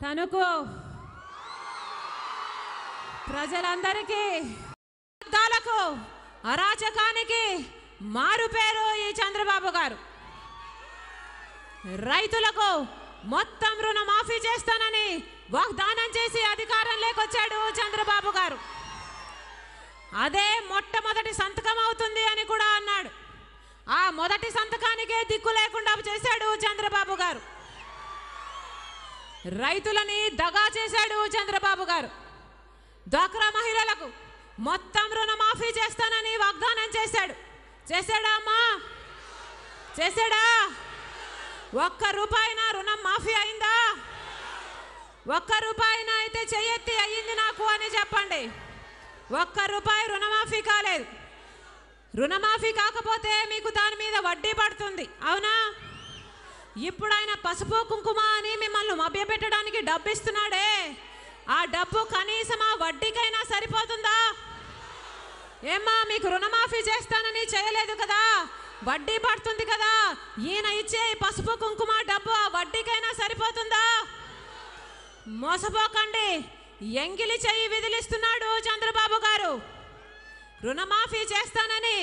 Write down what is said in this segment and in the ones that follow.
తనకు ప్రజలందరికీ అరాచకానికి మారు పేరు ఈ చంద్రబాబు గారు. రైతులకు మొత్తం రుణమాఫీ చేస్తానని వాగ్దానం చేసి అధికారంలోకి వచ్చాడు చంద్రబాబు గారు. అదే మొట్టమొదటి సంతకం అవుతుంది అని కూడా అన్నాడు. ఆ మొదటి సంతకానికే దిక్కు లేకుండా చేశాడు చంద్రబాబు గారు. రైతులని దగా చేశాడు చంద్రబాబు గారు. డ్వాక్రా మహిళలకు మొత్తం రుణమాఫీ చేస్తానని వాగ్దానం చేశాడు. చేశాడా అమ్మా? చేశాడా? ఒక్క రూపాయినా రుణం మాఫీ అయిందా? ఒక్క రూపాయినా అయితే చెయ్యెత్తి అయ్యింది నాకు అని చెప్పండి. ఒక్క రూపాయి రుణమాఫీ కాలేదు. రుణమాఫీ కాకపోతే మీకు దాని మీద వడ్డీ పడుతుంది, అవునా? ఇప్పుడు ఆయన పసుపు కుంకుమ అని మిమ్మల్ని మభ్యపెట్టడానికి డబ్బు ఇస్తున్నాడే, ఆ డబ్బు కనీసం ఆ వడ్డీకైనా సరిపోతుందా? ఏమ్మా, మీకు రుణమాఫీ చేస్తానని చేయలేదు కదా, వడ్డీ పడుతుంది కదా, ఈయన ఇచ్చే పసుపు కుంకుమ డబ్బు ఆ వడ్డీకైనా సరిపోతుందా? మోసపోకండి, ఎంగిలి చెయ్యి విదిలిస్తున్నాడు చంద్రబాబు గారు. రుణమాఫీ చేస్తానని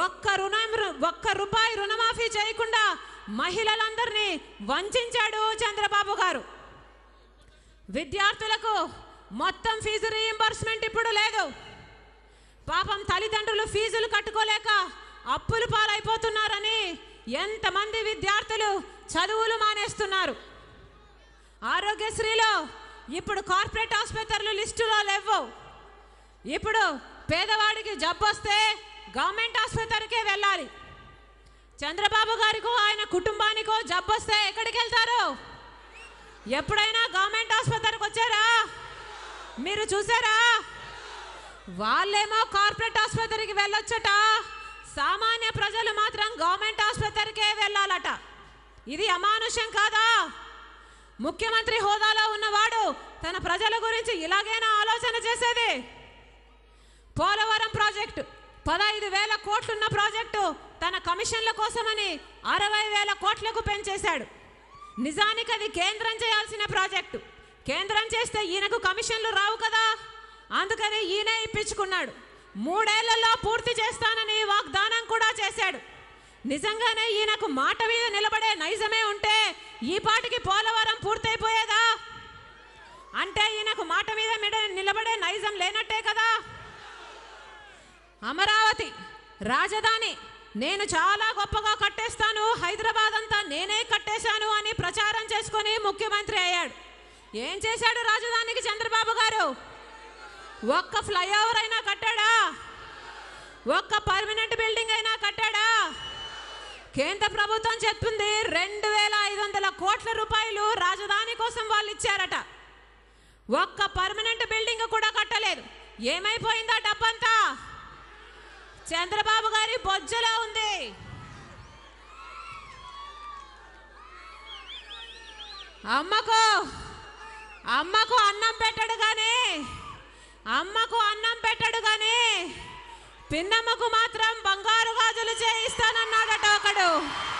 ఒక్క రూపాయి రుణమాఫీ చేయకుండా మహిళలందరినీ వంచాడు చంద్రబాబు గారు. విద్యార్థులకు మొత్తం ఫీజు రీయింబర్స్మెంట్ ఇప్పుడు లేదు. పాపం తల్లిదండ్రులు ఫీజులు కట్టుకోలేక అప్పులు పాలైపోతున్నారని ఎంతమంది విద్యార్థులు చదువులు మానేస్తున్నారు. ఆరోగ్యశ్రీలో ఇప్పుడు కార్పొరేట్ ఆసుపత్రులు లిస్టులో లేవు. ఇప్పుడు పేదవాడికి జబ్బు వస్తే గవర్నమెంట్ ఆసుపత్రికే వెళ్ళాలి. చంద్రబాబు గారికో ఆయన కుటుంబానికో జబ్బు వస్తే ఎక్కడికి వెళ్తారు? ఎప్పుడైనా గవర్నమెంట్ ఆసుపత్రికి వచ్చారా? మీరు చూసారా? వాళ్ళేమో కార్పొరేట్ ఆసుపత్రికి వెళ్ళొచ్చట, సామాన్య ప్రజలు మాత్రం గవర్నమెంట్ ఆసుపత్రికే వెళ్ళాలట. ఇది అమానుష్యం కాదా? ముఖ్యమంత్రి హోదాలో ఉన్నవాడు తన ప్రజల గురించి ఇలాగైనా ఆలోచన చేసేది? పోలవరం ప్రాజెక్టు 15,000 కోట్లున్న ప్రాజెక్టు తన కమిషన్ల కోసమని 60,000 కోట్లకు పెంచేశాడు. నిజానికి అది కేంద్రం చేయాల్సిన ప్రాజెక్టు. కేంద్రం చేస్తే ఈయనకు కమిషన్లు రావు కదా, అందుకని ఈయనే ఇప్పించుకున్నాడు. 3 ఏళ్లలో పూర్తి చేస్తానని వాగ్దానం కూడా చేశాడు. నిజంగానే ఈయనకు మాట మీద నిలబడే నైజమే ఉంటే ఈ పాటికి పోలవరం పూర్తయిపోయేదా? అంటే ఈయనకు మాట మీద నిలబడే నైజం లేనట్టే కదా. అమరావతి రాజధాని నేను చాలా గొప్పగా కట్టేస్తాను, హైదరాబాద్ అంతా నేనే కట్టేశాను అని ప్రచారం చేసుకొని ముఖ్యమంత్రి అయ్యాడు. ఏం చేశాడు రాజధానికి చంద్రబాబు గారు? ఒక్క ఫ్లైఓవర్ అయినా కట్టాడా? ఒక్క పర్మనెంట్ బిల్డింగ్ అయినా కట్టాడా? కేంద్ర ప్రభుత్వం చెప్తుంది 2,500 కోట్ల రూపాయలు రాజధాని కోసం వాళ్ళు ఇచ్చారట. ఒక్క పర్మనెంట్ బిల్డింగ్ కూడా కట్టలేదు. ఏమైపోయిందా డబ్బంతా? చంద్రబాబు గారి బొజ్జలో ఉంది. అమ్మకు అన్నం పెట్టడు కానీ పిన్నమ్మకు మాత్రం బంగారు గాజులు చేయిస్తానన్నాడట ఒకడు.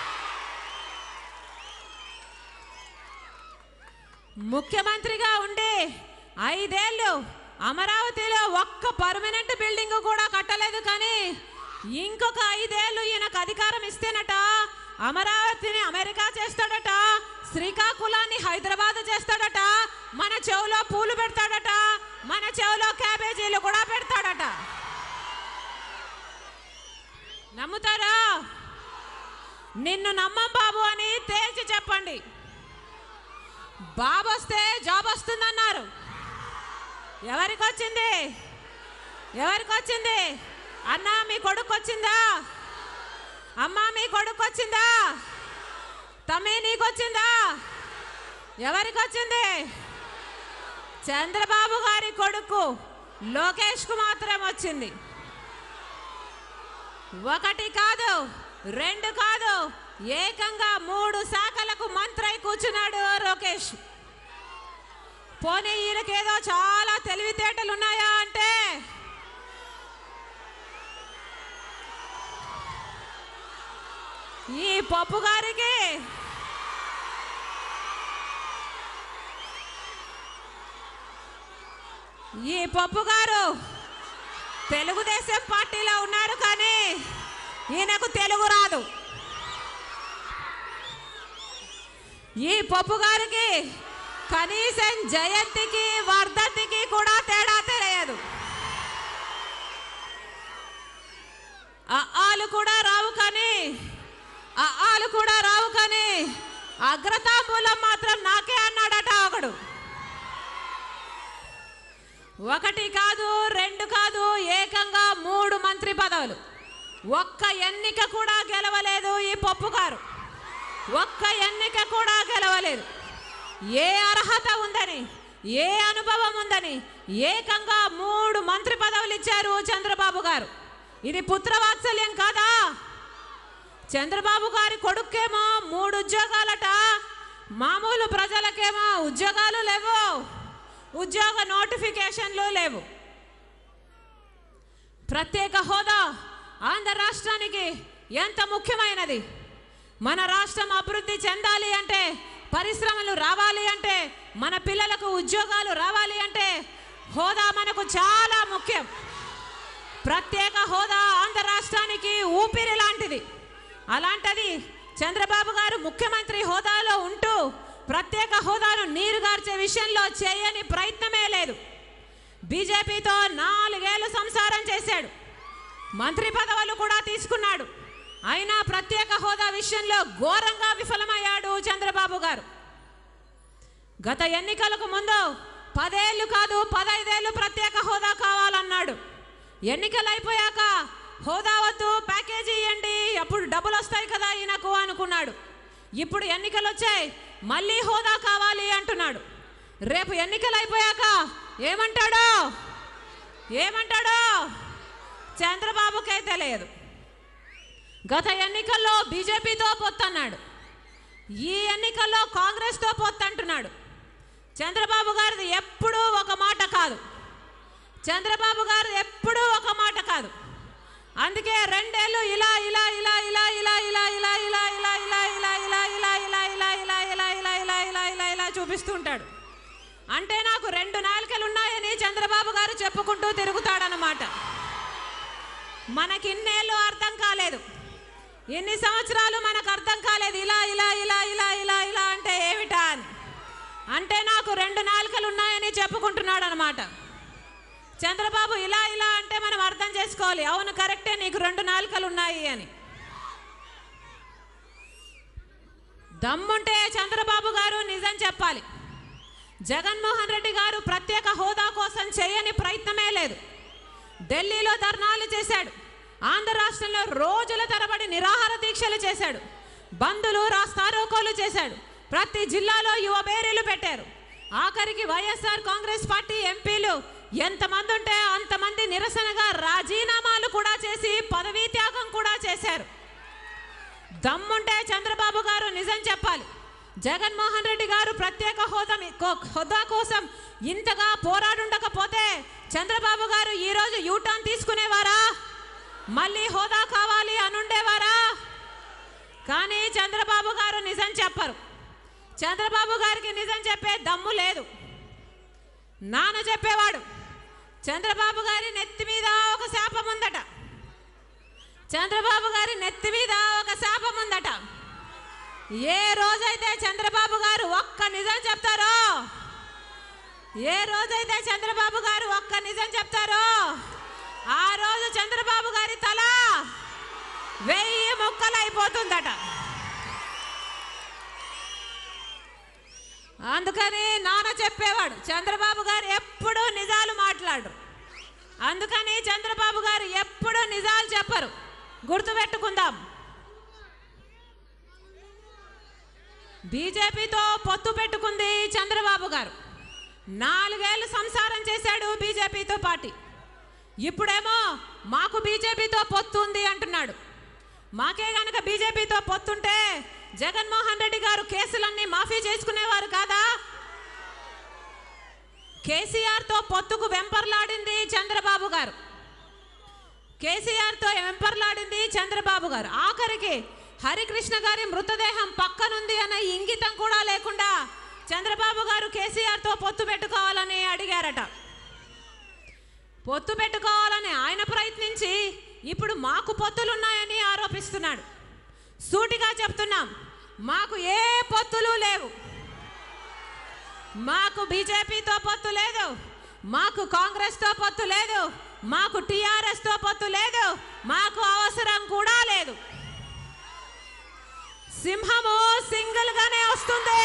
ముఖ్యమంత్రిగా ఉండి 5 ఏళ్ళు అమరావతిలో ఒక్క పర్మనెంట్ బిల్డింగ్ కూడా కట్టలేదు. కానీ ఇంకొక 5 ఏళ్ళు ఈయనకు అధికారం ఇస్తేనట అమరావతిని అమెరికా చేస్తాడట, శ్రీకాకుళాన్ని హైదరాబాద్ చేస్తాడట, మన చెవులో పూలు పెడతాడట, మన చెవులో క్యాబేజీలు కూడా పెడతాడట. నమ్ముతారా? నిన్ను నమ్మం బాబు అని తేల్చి చెప్పండి. బాబు వస్తే జాబ్ వస్తుందన్నారు. ఎవరికి వచ్చింది? అన్నా మీ కొడుకు వచ్చిందా? అమ్మా మీ కొడుకు వచ్చిందా? తమ్మి నీకు వచ్చిందా? ఎవరికి వచ్చింది? చంద్రబాబు గారి కొడుకు లోకేష్కు మాత్రం వచ్చింది. 1 కాదు 2 కాదు, ఏకంగా 3 శాఖలకు మంత్రై కూర్చున్నాడు లోకేష్. పోనీ ఈయనకేదో చాలా తెలివితేటలు ఉన్నాయా అంటే ఈ పప్పు గారికి ఈ పప్పు గారు తెలుగుదేశం పార్టీలో ఉన్నారు కానీ ఈయనకు తెలుగు రాదు. ఈ పప్పు గారికి కనీసం జయంతికి వర్ధంతికి కూడా తేడా తెలియదు. ఆలు కూడా రావు కానీ అగ్రతాంబూలం మాత్రం నాకే అన్నాడట ఒకడు. ఒకటి కాదు, రెండు కాదు, ఏకంగా 3 మంత్రి పదవులు. ఒక్క ఎన్నిక కూడా గెలవలేదు ఈ పప్పు గారు. ఒక్క ఎన్నిక కూడా గెలవలేదు. ఏ అర్హత ఉందని, ఏ అనుభవం ఉందని ఏకంగా 3 మంత్రి పదవులు ఇచ్చారు చంద్రబాబు గారు. ఇది పుత్రవాత్సల్యం కాదా? చంద్రబాబు గారి కొడుకేమో 3 ఉద్యోగాలట, మామూలు ప్రజలకేమో ఉద్యోగాలు లేవు, ఉద్యోగ నోటిఫికేషన్లు లేవు. ప్రత్యేక హోదా ఆంధ్ర రాష్ట్రానికి ఎంత ముఖ్యమైనది. మన రాష్ట్రం అభివృద్ధి చెందాలి అంటే, పరిశ్రమలు రావాలి అంటే, మన పిల్లలకు ఉద్యోగాలు రావాలి అంటే హోదా మనకు చాలా ముఖ్యం. ప్రత్యేక హోదా ఆంధ్ర రాష్ట్రానికి ఊపిరి లాంటిది. అలాంటిది చంద్రబాబు గారు ముఖ్యమంత్రి హోదాలో ఉంటూ ప్రత్యేక హోదాను నీరుగార్చే విషయంలో చేయని ప్రయత్నమే లేదు. బీజేపీతో 4 ఏళ్ళు సంసారం చేశాడు, మంత్రి పదవులు కూడా తీసుకున్నాడు. అయినా ప్రత్యేక హోదా విషయంలో ఘోరంగా విఫలమయ్యాడు చంద్రబాబు గారు. గత ఎన్నికలకు ముందు 10 ఏళ్ళు కాదు 15 ఏళ్ళు ప్రత్యేక హోదా కావాలన్నాడు. ఎన్నికలు అయిపోయాక హోదా వద్దు, ప్యాకేజీ ఇవ్వండి, అప్పుడు డబ్బులు వస్తాయి కదా ఈయనకు అనుకున్నాడు. ఇప్పుడు ఎన్నికలు వచ్చాయి, మళ్ళీ హోదా కావాలి అంటున్నాడు. రేపు ఎన్నికలు అయిపోయాక ఏమంటాడో చంద్రబాబుకే తెలియదు. గత ఎన్నికల్లో బీజేపీతో పొత్తన్నాడు, ఈ ఎన్నికల్లో కాంగ్రెస్తో పొత్తంటున్నాడు. చంద్రబాబు గారిది ఎప్పుడూ ఒక మాట కాదు. అందుకే 2 ఏళ్ళు ఇలా చూపిస్తూ ఉంటాడు. అంటే నాకు 2 నాలుకలు ఉన్నాయని చంద్రబాబు గారు చెప్పుకుంటూ తిరుగుతాడనమాట. మనకి ఇన్నేళ్ళు అర్థం కాలేదు, ఇన్ని సంవత్సరాలు మనకు అర్థం కాలేదు ఇలా అంటే ఏమిటా అని. అంటే నాకు 2 నాలుకలు ఉన్నాయని చెప్పుకుంటున్నాడు అనమాట. చంద్రబాబు ఇలా అంటే మనం అర్థం చేసుకోవాలి, అవును కరెక్టే, నీకు 2 నాలుకలు ఉన్నాయి అని. దమ్ముంటే చంద్రబాబు గారు నిజం చెప్పాలి. జగన్మోహన్ రెడ్డి గారు ప్రత్యేక హోదా కోసం చేయని ప్రయత్నమే లేదు. ఢిల్లీలో ధర్నాలు చేశాడు, ఆంధ్ర రాష్ట్రంలో రోజుల తరబడి నిరాహార దీక్షలు చేశాడు, బంధులు రాస్తారోకోలు చేశాడు, ప్రతి జిల్లాలో యువ బేరీలు పెట్టారు. ఆఖరికి వైఎస్ఆర్ కాంగ్రెస్ పార్టీ ఎంపీలు ఎంతమంది ఉంటే అంతమంది నిరసనగా రాజీనామాలు కూడా చేసి పదవీ త్యాగం కూడా చేశారు. దమ్ముంటే చంద్రబాబు గారు నిజం చెప్పాలి. జగన్మోహన్ రెడ్డి గారు ప్రత్యేక హోదా కోసం ఇంతగా పోరాడుండకపోతే చంద్రబాబు గారు ఈరోజు యూటర్న్ తీసుకునేవారా? మళ్ళీ హోదా కావాలి అనుండేవారా? కానీ చంద్రబాబు గారు నిజం చెప్పరు. చంద్రబాబు గారికి నిజం చెప్పే దమ్ము లేదు. నాన్న చెప్పేవాడు, చంద్రబాబు గారి నెత్తి మీద ఒక శాపం ఉందట. చంద్రబాబు గారి నెత్తి మీద ఒక శాపం ఉందట. ఏ రోజైతే చంద్రబాబు గారు ఒక్క నిజం చెప్తారో, ఆ రోజు చంద్రబాబు గారి తల 1000 ముక్కలు అయిపోతుందట. అందుకని నాన్న చెప్పేవాడు, చంద్రబాబు గారు ఎప్పుడూ నిజాలు మాట్లాడరు. అందుకని చంద్రబాబు గారు ఎప్పుడూ నిజాలు చెప్పరు, గుర్తుపెట్టుకుందాం. బీజేపీతో పొత్తు పెట్టుకుంది చంద్రబాబు గారు. 4 ఏళ్ళు సంసారం చేశాడు బీజేపీతో పార్టీ. ఇప్పుడేమో మాకు బీజేపీతో పొత్తు ఉంది అంటున్నాడు. మాకే గనక బీజేపీతో పొత్తుంటే జగన్మోహన్ రెడ్డి గారు కేసులన్నీ మాఫీ చేసుకునేవారు కాదా? కేసీఆర్తో పొత్తుకు వెంపర్లాడింది చంద్రబాబు గారు. ఆఖరికి హరికృష్ణ గారి మృతదేహం పక్కనుంది అన్న ఇంగితం కూడా లేకుండా చంద్రబాబు గారు కేసీఆర్తో పొత్తు పెట్టుకోవాలని అడిగారట. పొత్తు పెట్టుకోవాలని ఆయన ప్రయత్నించి ఇప్పుడు మాకు పొత్తులున్నాయని ఆరోపిస్తున్నాడు. సూటిగా చెప్తున్నాం, మాకు ఏ పొత్తులు లేవు. మాకు బీజేపీతో పొత్తు లేదు, మాకు కాంగ్రెస్తో పొత్తు లేదు, మాకు టీఆర్ఎస్తో పొత్తు లేదు, మాకు అవసరం కూడా లేదు. సింహము సింగిల్ గానే వస్తుంది.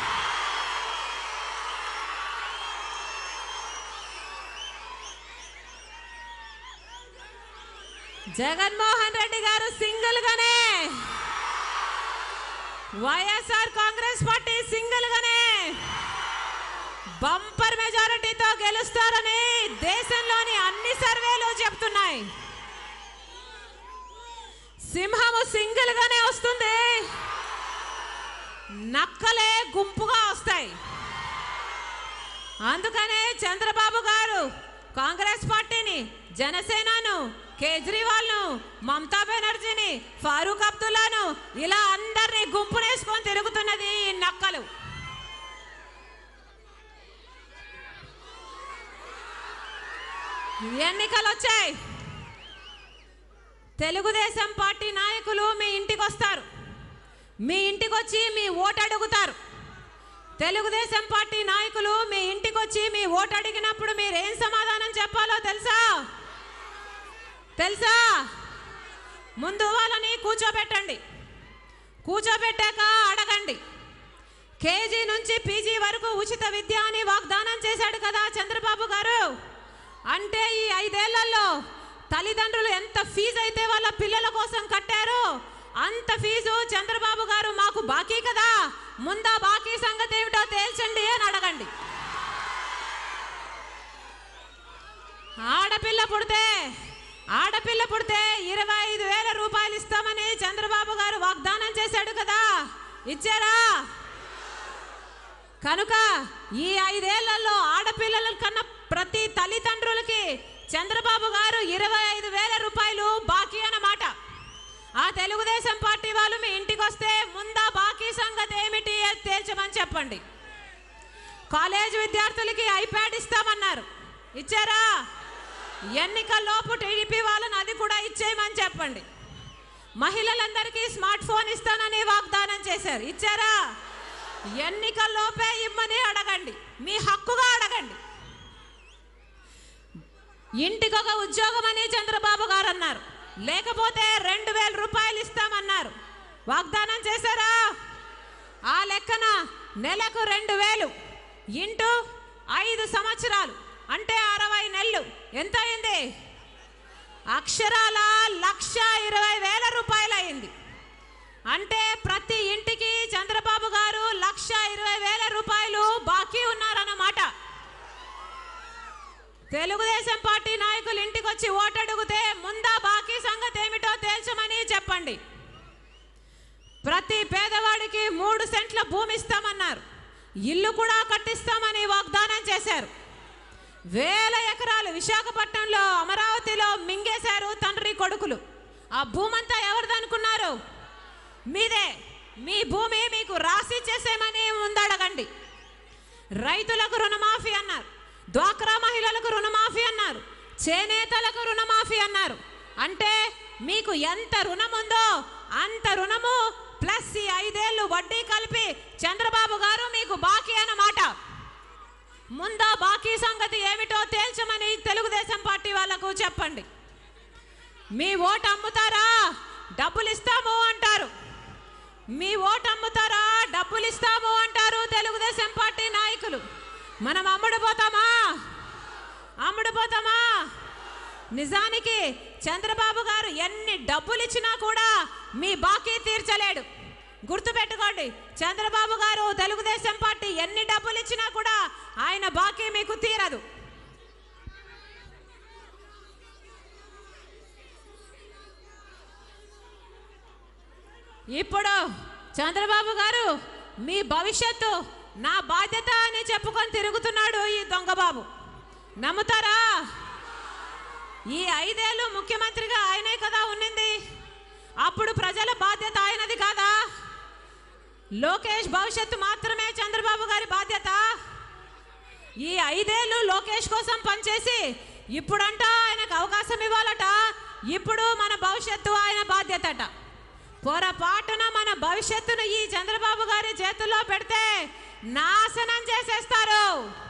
జగన్మోహన్ రెడ్డి గారు సింగిల్ గానే, వైఎస్ఆర్ కాంగ్రెస్ పార్టీ సింగిల్ గానే బంపర్ మెజారిటీతో గెలుస్తారని దేశంలోని అన్ని సర్వేలు చెప్తున్నాయి. సింహము సింగిల్ గానే వస్తుంది, నక్కలే గుంపుగా వస్తాయి. అందుకనే చంద్రబాబు గారు కాంగ్రెస్ పార్టీని, జనసేనను, కేజ్రీవాల్ను, మమతా బెనర్జీని, ఫారూక్ అబ్దుల్లాను ఇలా అందరినీ గుంపునేసుకొని తిరుగుతున్నది ఈ నక్కలు. ఎన్నికలు వచ్చాయి, తెలుగుదేశం పార్టీ నాయకులు మీ ఇంటికి వస్తారు, మీ ఇంటికి వచ్చి మీ ఓటు అడుగుతారు. తెలుగుదేశం పార్టీ నాయకులు మీ ఇంటికి వచ్చి మీ ఓటు అడిగినప్పుడు మీరు ఏం సమాధానం చెప్పాలో తెలుసా? ముందు వాళ్ళని కూర్చోబెట్టండి, కూర్చోబెట్టాక అడగండి. కేజీ నుంచి పీజీ వరకు ఉచిత విద్య అని వాగ్దానం చేశాడు కదా చంద్రబాబు గారు. అంటే ఈ 5 ఏళ్లలో తల్లిదండ్రులు ఎంత ఫీజు అయితే వాళ్ళ పిల్లల కోసం కట్టారో అంత ఫీజు చంద్రబాబు గారు మాకు బాకీ కదా, ముందా బాకీ సంగతి ఏమిటో తేల్చండి అని అడగండి. ఆడపిల్ల పుడితే 25,000 రూపాయలు ఇస్తామని చంద్రబాబు గారు వాగ్దానం చేశాడు కదా, ఇచ్చారా? కనుక ఈ 5 ఏళ్లలో ఆడపిల్లల కన్నా ప్రతి తల్లిదండ్రులకి చంద్రబాబు గారు 25,000 రూపాయలు బాకీ అన్నమాట. ఆ తెలుగుదేశం పార్టీ వాళ్ళు మీ ఇంటికి వస్తే ముందా బాకీ సంగతి ఏమిటి తేల్చమని చెప్పండి. కాలేజ్ విద్యార్థులకి ఐప్యాడ్ ఇస్తామన్నారు, ఇచ్చారా? ఎన్నికల్లోపు టీడీపీ వాళ్ళని అది కూడా ఇచ్చేయమని చెప్పండి. మహిళలందరికీ స్మార్ట్ ఫోన్ ఇస్తానని వాగ్దానం చేశారు, ఇచ్చారా? ఎన్నికల్లోపే ఇమ్మని అడగండి, మీ హక్కుగా అడగండి. ఇంటికొక ఉద్యోగం అని చంద్రబాబు గారు అన్నారు, లేకపోతే 2,000 రూపాయలు ఇస్తామన్నారు, వాగ్దానం చేశారా? ఆ లెక్కన నెలకు 2,000 ఇంటూ 5 సంవత్సరాలు అంటే 60 నెలలు ఎంత అయింది? అక్షరాల 1,20,000 రూపాయలు అయింది. అంటే ప్రతి ఇంటికి చంద్రబాబు గారు 1,20,000 రూపాయలు బాకీ ఉన్నారన్నమాట. తెలుగుదేశం పార్టీ నాయకులు ఇంటికి వచ్చి ఓటు అడిగితే ముందా బాకీ సంగతి ఏమిటో తేల్చమని చెప్పండి. ప్రతి పేదవాడికి 3 సెంట్ల భూమి ఇస్తామన్నారు, ఇల్లు కూడా కట్టిస్తామని వాగ్దానం చేశారు. 1000 ఎకరాలు విశాఖపట్నంలో, అమరావతిలో మింగేశారు తండ్రి కొడుకులు. ఆ భూమంతా ఎవరిదనుకున్నారు? మీదే. మీ భూమి మీకు రాసి చేసేమని ముందడగండి. రైతులకు రుణమాఫీ అన్నారు, డ్వాక్రా మహిళలకు రుణమాఫీ అన్నారు, చేనేతలకు రుణమాఫీ అన్నారు. అంటే మీకు ఎంత రుణం ఉందో అంత రుణము ప్లస్ ఈ 5 ఏళ్ళు వడ్డీ కలిపి చంద్రబాబు గారు మీకు బాకీ అన్నమాట. ముందా బాకీ సంగతి ఏమిటో తేల్చమని తెలుగుదేశం పార్టీ వాళ్ళకు చెప్పండి. మీ ఓటు అమ్ముతారా? డబ్బులు ఇస్తాము అంటారు. మీ ఓటు అమ్ముతారా? డబ్బులు ఇస్తాము అంటారు తెలుగుదేశం పార్టీ నాయకులు. మనం అమ్ముడుపోతామా? నిజానికి చంద్రబాబు గారు ఎన్ని డబ్బులు ఇచ్చినా కూడా మీ బాకీ తీర్చలేడు. గుర్తుపెట్టుకోండి, చంద్రబాబు గారు తెలుగుదేశం పార్టీ ఎన్ని డబ్బులు ఇచ్చినా కూడా ఆయన బాకీ మీకు తీరదు. ఇప్పుడు చంద్రబాబు గారు మీ భవిష్యత్తు నా బాధ్యత అని చెప్పుకొని తిరుగుతున్నాడు ఈ దొంగబాబు. నమ్ముతారా? ఈ 5 ఏళ్ళు ముఖ్యమంత్రిగా ఆయనే కదా ఉన్నింది. అప్పుడు ప్రజల బాధ్యత ఆయనది కాదా? లోకేష్ భవిష్యత్తు మాత్రమే చంద్రబాబు గారి బాధ్యత. ఈ 5 ఏళ్ళు లోకేష్ కోసం పనిచేసి ఇప్పుడంట ఆయనకు అవకాశం ఇవ్వాలట. ఇప్పుడు మన భవిష్యత్తు ఆయన బాధ్యతట. పొరపాటున మన భవిష్యత్తును ఈ చంద్రబాబు గారి చేతుల్లో పెడితే నాశనం చేసేస్తారు.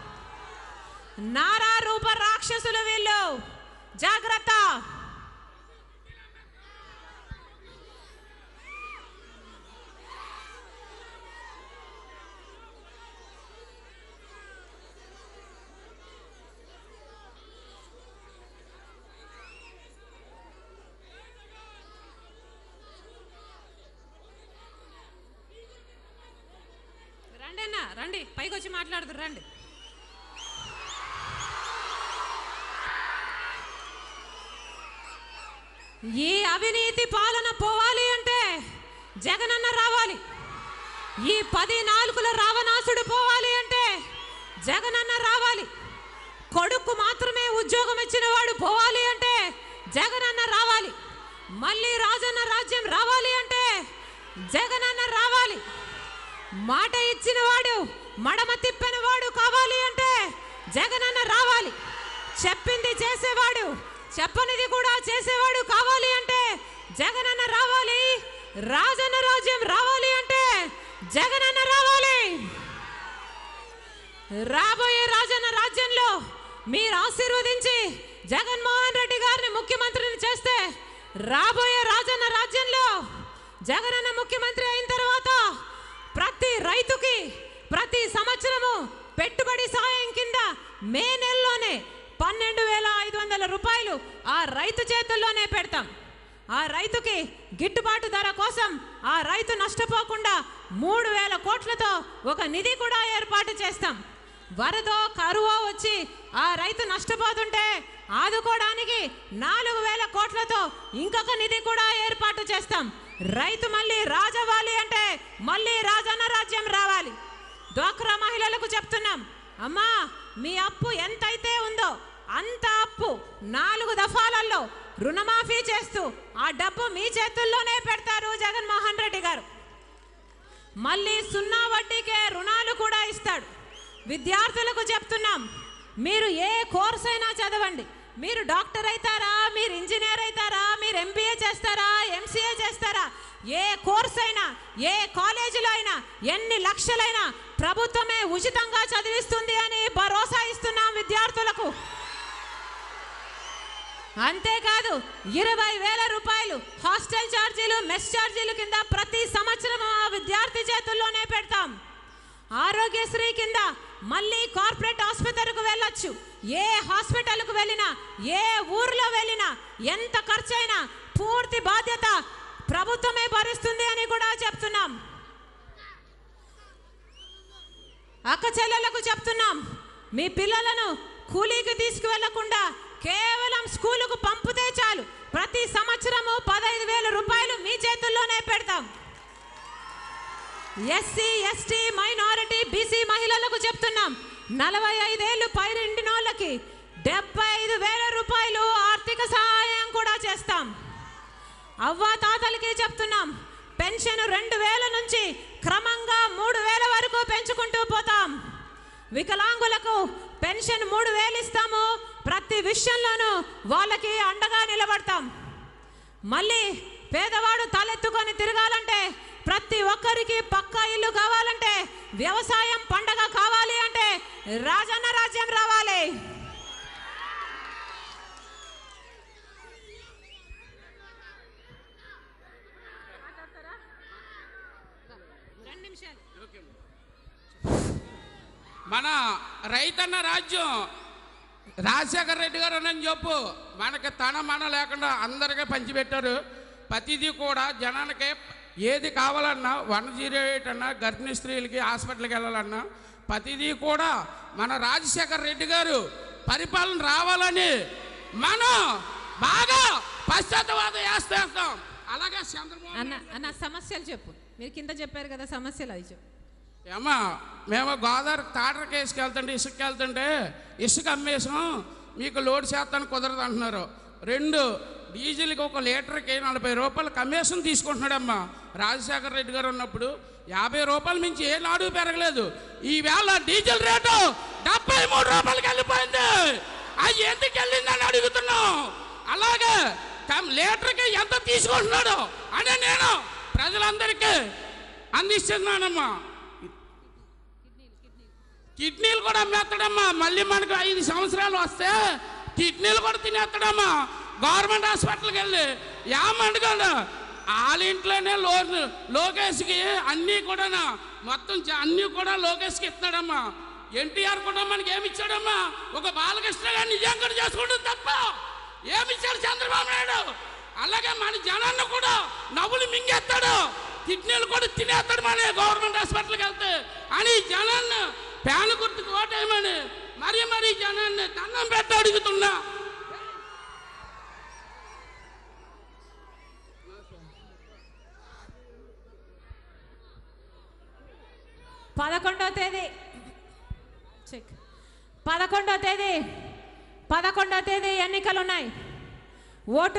నారా రూప రాక్షసులు వీళ్ళు, జాగ్రత్త. రండి అన్న, రండి, పైకి వచ్చి మాట్లాడుతురు, రండి. ఈ అవినీతి పాలన పోవాలి అంటే జగనన్న రావాలి. ఈ 10 నాలుగుల రావణాసుడు పోవాలి అంటే జగనన్న రావాలి. కొడుకు మాత్రమే ఉద్యోగం ఇచ్చిన వాడు పోవాలి అంటే జగనన్న రావాలి. మళ్ళీ రాజన్న రాజ్యం రావాలి అంటే జగనన్న రావాలి. మాట ఇచ్చిన వాడు మడమ తిప్పిన వాడు కావాలి అంటే జగనన్న రావాలి. చెప్పింది చేసేవాడు, చెప్పనిది కూడా చేసేవాడు కావాలి అంటే జగనన్న రావాలి. రాజన్న రాజ్యం రావాలి అంటే జగనన్న రావాలి. రాబోయే రాజన్న రాజ్యంలో మీరు ఆశీర్వదించి జగన్మోహన్ రెడ్డి గారిని ముఖ్యమంత్రిని చేస్తే, రాబోయే రాజన్న రాజ్యంలో జగనన్న ముఖ్యమంత్రి అయిన తర్వాత ప్రతి రైతుకి ప్రతి సంవత్సరము పెట్టుబడి సాయం కింద మే నెలలోనే 12,500 రూపాయలు ఆ రైతు చేతుల్లోనే పెడతాం. ఆ రైతుకి గిట్టుబాటు ధర కోసం ఆ రైతు నష్టపోకుండా 3,000 కోట్లతో ఒక నిధి కూడా ఏర్పాటు చేస్తాం. వరదో కరువో వచ్చి ఆ రైతు నష్టపోతుంటే ఆదుకోవడానికి 4,000 కోట్లతో ఇంకొక నిధి కూడా ఏర్పాటు చేస్తాం. రైతు మళ్ళీ రాజవ్వాలి అంటే మళ్ళీ రాజన్న రాజ్యం రావాలి. డ్వాక్రా మహిళలకు చెప్తున్నాం, అమ్మా మీ అప్పు ఎంతైతే ఉందో అంత అప్పు 4 దఫాలలో రుణమాఫీ చేస్తూ ఆ డబ్బు మీ చేతుల్లోనే పెడతారు జగన్మోహన్ రెడ్డి గారు. మళ్ళీ 0 వడ్డీకే రుణాలు కూడా ఇస్తాడు. విద్యార్థులకు చెప్తున్నాం, మీరు ఏ కోర్స్ అయినా చదవండి. మీరు డాక్టర్ అవుతారా, మీరు ఇంజనీర్ అవుతారా, మీరు ఎంబీఏ చేస్తారా, ఎంసీఏ చేస్తారా, ఏ కోర్స్ అయినా ఏ కాలేజీలో అయినా ఎన్ని లక్షలైనా ప్రభుత్వమే ఉచితంగా చదివిస్తుంది అని భరోసా ఇస్తున్నాం విద్యార్థులకు. అంతేకాదు 20,000 రూపాయలు హాస్టల్ ఛార్జీలు, మెస్ ఛార్జీలు కింద ప్రతి సంవత్సరం ఆ విద్యార్థి చేతుల్లోనే పెడతాం. ఆరోగ్యశ్రీ కింద మళ్ళీ కార్పొరేట్ ఆసుపత్రికి వెళ్ళొచ్చు. ఏ హాస్పిటల్కు వెళ్ళినా, ఏ ఊర్లో వెళ్ళినా, ఎంత ఖర్చైనా పూర్తి బాధ్యత ప్రభుత్వమే భరిస్తుంది అని కూడా చెప్తున్నాం. అక్క చెల్లెలకు చెప్తున్నాం, మీ పిల్లలను కూలీకి తీసుకువెళ్లకుండా కేవలం స్కూలుకు పంపితే చాలు. ప్రతి సంవత్సరము 15,000 రూపాయలు మీ చేతుల్లోనే పెడతాం. ఎస్సీ, ఎస్టీ, మైనారిటీ, బీసీ మహిళలకు చెప్తున్నాం, 45 ఏళ్ళు పైనిండిన వాళ్ళకి 75,000 రూపాయలు ఆర్థిక సహాయం కూడా చేస్తాం. అవ్వా తాతలకి చెప్తున్నాం, పెన్షన్ 2,000 నుంచి క్రమంగా 3,000 వరకు పెంచుకుంటూ పోతాం. వికలాంగులకు పెన్షన్ 3,000 ఇస్తాము. ప్రతి విషయంలోనూ వాళ్ళకి అండగా నిలబడతాం. మళ్ళీ పేదవాడు తలెత్తుకొని తిరగాలంటే, ప్రతి ఒక్కరికి పక్కా ఇల్లు కావాలంటే, వ్యవసాయం పండగ కావాలి అంటే రాజన్న రాజ్యం రావాలి. మన రైతన్న రాజ్యం రాజశేఖర రెడ్డి గారు అని చెప్పు, మనకి తన మన లేకుండా అందరికీ పంచిపెట్టారు. ప్రతిదీ కూడా జనానికి ఏది కావాలన్నా 108 అన్నా, గర్భిణీ స్త్రీలకి హాస్పిటల్కి వెళ్ళాలన్నా ప్రతిదీ కూడా మన రాజశేఖర రెడ్డి గారు పరిపాలన రావాలని మనం బాగా పశ్చాత్తవాదం చేస్తాం. అలాగే చంద్రబాబు అన్న సమస్యలు చెప్పు, మీరు కింద చెప్పారు కదా సమస్యలు, అవి చెప్పు. ఏమ్మా, మేము గోదావరి తాటరకి వేసుకెళ్తుంటే, ఇసుక వెళ్తుంటే ఇసుక అమ్మేసాం, మీకు లోడ్ చేస్తాను కుదరదు అంటున్నారు. 2 డీజిల్కి 1 లీటర్కి 40 రూపాయలు కమిషన్ తీసుకుంటున్నాడమ్మా. రాజశేఖర రెడ్డి గారు ఉన్నప్పుడు 50 రూపాయల మించి ఏ నాడు పెరగలేదు. ఈవేళ డీజిల్ రేటు 73 రూపాయలకి వెళ్ళిపోయింది. అది ఎందుకు వెళ్ళిందని అడుగుతున్నాం. అలాగే లీటర్కి ఎంత తీసుకుంటున్నాడు అని నేను ప్రజలందరికీ అందిస్తున్నానమ్మా. కిడ్నీలు కూడా అమ్మేస్తాడమ్మా. మళ్ళీ మనకు 5 సంవత్సరాలు వస్తే కిడ్నీలు కూడా తినేస్తాడమ్మా. గవర్నమెంట్ హాస్పిటల్కి వెళ్ళి ఏమంటున్నాడు వాళ్ళ ఇంట్లోనే లోకేష్కి అన్నీ కూడా మొత్తం అన్నీ కూడా లోకేష్కి ఇస్తాడమ్మా. ఎన్టీఆర్ కూడా మనకి ఏమి ఇచ్చాడమ్మా? ఒక బాలకృష్ణ గారిని నిజంగా చేసుకుంటుంది తప్ప ఏమిచ్చాడు చంద్రబాబు నాయుడు? అలాగే మన జనాన్ని కూడా నవ్వులు మింగేస్తాడు, కిడ్నీలు కూడా తినేస్తాడు మన గవర్నమెంట్ హాస్పిటల్కి వెళ్తే అని జనాన్ని ఫ్యాన్ గుర్తుకు ఓటేయమని మరీ జనాన్ని దండం పెట్టి అడుగుతున్నా. పదకొండో తేదీ ఎన్నికలున్నాయి. ఓటు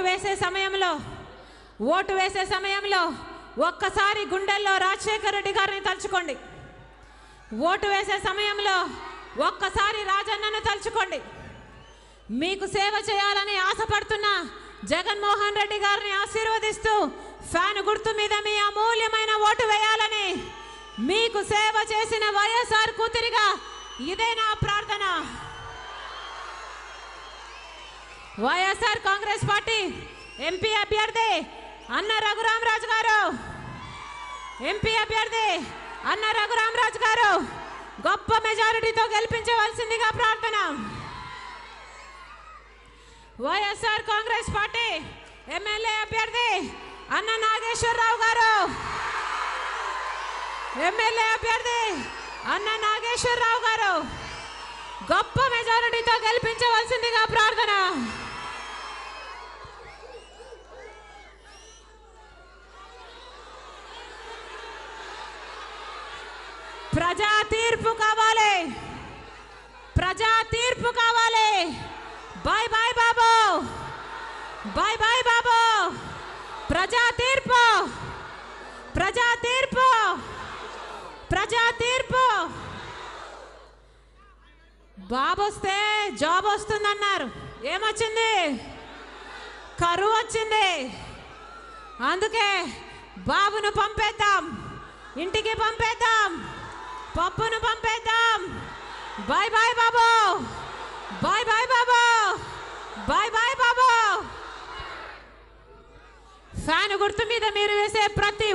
వేసే సమయంలో ఒక్కసారి గుండెల్లో రాజశేఖర రెడ్డి గారిని తలుచుకోండి. ఓటు వేసే సమయంలో ఒక్కసారి రాజన్నను తలుచుకోండి. మీకు సేవ చేయాలని ఆశపడుతున్న జగన్మోహన్ రెడ్డి గారిని ఆశీర్వదిస్తూ ఫ్యాన్ గుర్తు మీద మీ అమూల్యమైన ఓటు వేయాలని మీకు సేవ చేసిన వైఎస్ఆర్ కూతురిగా ఇదే నా ప్రార్థన. వైఎస్ఆర్ కాంగ్రెస్ పార్టీ ఎంపీ అభ్యర్థి అన్న రఘురామరాజు గారు గొప్ప మెజారిటీతో గెలిపించవలసిందిగా ప్రార్థన. వైఎస్ఆర్ కాంగ్రెస్ పార్టీ ఎమ్మెల్యే అభ్యర్థి అన్న నాగేశ్వరరావు గారు గొప్ప మెజారిటీతో గెలిపించవలసిందిగా ప్రార్థన. ప్రజా తీర్పు కావాలి. బాయ్ బాబు. ప్రజా తీర్పు. బాబు వస్తే జాబ్ వస్తుందన్నారు. ఏమొచ్చింది? కరువు వచ్చింది. అందుకే బాబును పంపేద్దాం, ఇంటికి పంపేద్దాం, పప్పును పంపేద్దాం. బాయ్ బాబు. ఫ్యాన్ గుర్తు మీద మీరు వేసే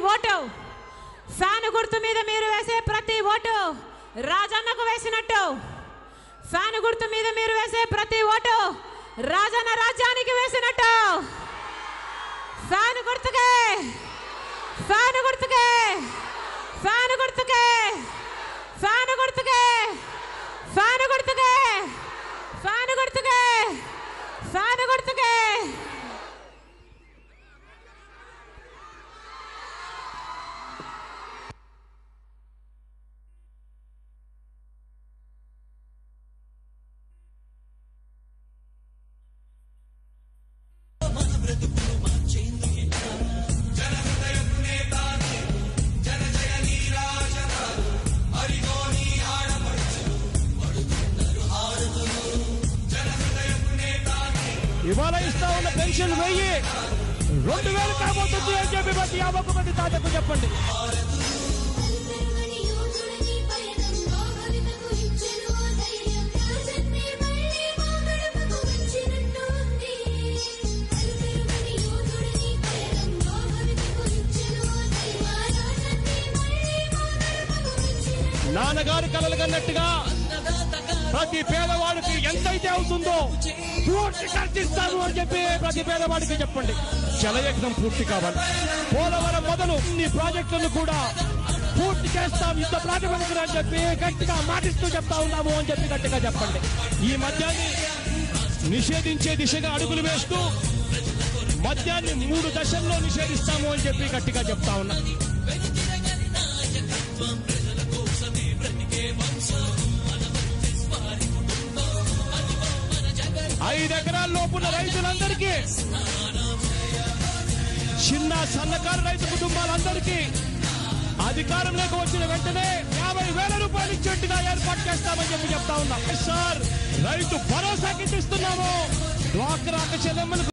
ప్రతి ఓటు రాజన్నకు వేసినట్టు. ఫ్యాన్ గుర్తు మీద మీరు వేసే ప్రతి ఓటు రాజన్న రాజ్యానికి వేసినట్టు. ఫ్యాన్ గుర్తుకే. ఇవాళ ఇస్తా ఉన్న పెన్షన్ 1000-2000 కాబోతుంది అని చెప్పి ప్రతి 50 మంది తాతకు చెప్పండి. నాన్నగారి కలలు కన్నట్టుగా ప్రతి పేదవాడికి ఎంతైతే అవుతుందో పూర్తి ఖర్చిస్తాము అని చెప్పి ప్రతి పేదవాడికి చెప్పండి. జలయజ్ఞం పూర్తి కావాలి. పోలవరం మొదలు ఈ ప్రాజెక్టులను కూడా పూర్తి చేస్తాం యుద్ధ ప్రాతిపదికన అని చెప్పి గట్టిగా మాటిస్తూ చెప్తా ఉన్నాము అని చెప్పి గట్టిగా చెప్పండి. ఈ మద్యాన్ని నిషేధించే దిశగా అడుగులు వేస్తూ మద్యాన్ని 3 దశల్లో నిషేధిస్తాము అని చెప్పి గట్టిగా చెప్తా ఉన్నా. 5 ఎకరాల లోపున్న రైతులందరికీ, చిన్న సన్నకారు రైతు కుటుంబాలందరికీ అధికారంలోకి వచ్చిన వెంటనే 50,000 రూపాయలు ఇచ్చేట్టుగా ఏర్పాటు చేస్తామని చెప్పి చెప్తా ఉన్నాం. సార్ రైతు భరోసాకి ఇస్తున్నాము. డ్వాక్రా చెల్లెమ్మలకు